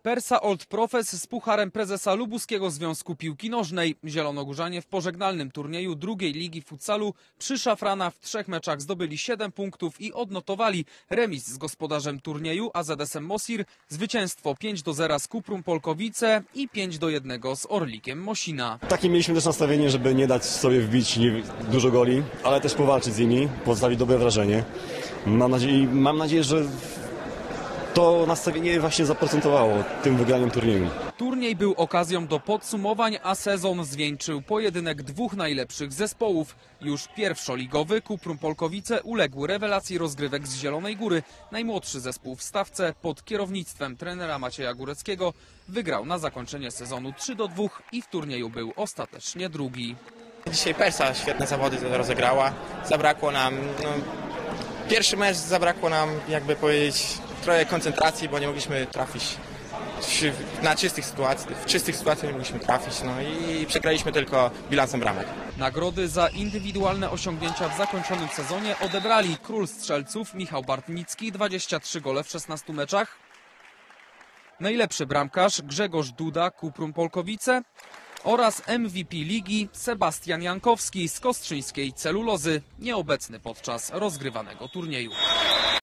Persa Old Profes z pucharem prezesa Lubuskiego Związku Piłki Nożnej. Zielonogórzanie w pożegnalnym turnieju drugiej ligi futsalu przy Szafrana w 3 meczach zdobyli 7 punktów i odnotowali remis z gospodarzem turnieju AZS-em Mosir, zwycięstwo 5-0 z Cuprum Polkowice i 5-1 z Orlikiem Mosina. Takie mieliśmy też nastawienie, żeby nie dać sobie wbić dużo goli, ale też powalczyć z nimi, pozostawić dobre wrażenie. Mam nadzieję, że to nastawienie właśnie zaprocentowało tym wygraniem turnieju. Turniej był okazją do podsumowań, a sezon zwieńczył pojedynek dwóch najlepszych zespołów. Już pierwszoligowy Cuprum Polkowice uległ rewelacji rozgrywek z Zielonej Góry. Najmłodszy zespół w stawce pod kierownictwem trenera Macieja Góreckiego wygrał na zakończenie sezonu 3-2 i w turnieju był ostatecznie drugi. Dzisiaj Persa świetne zawody rozegrała. Zabrakło nam, pierwszy mecz zabrakło nam, jakby powiedzieć, trochę koncentracji, bo nie mogliśmy trafić w czystych sytuacjach nie mogliśmy trafić, i przegraliśmy tylko bilansem bramek. Nagrody za indywidualne osiągnięcia w zakończonym sezonie odebrali król strzelców Michał Bartnicki, 23 gole w 16 meczach, najlepszy bramkarz Grzegorz Duda, Cuprum Polkowice oraz MVP ligi Sebastian Jankowski z kostrzyńskiej Celulozy, nieobecny podczas rozgrywanego turnieju.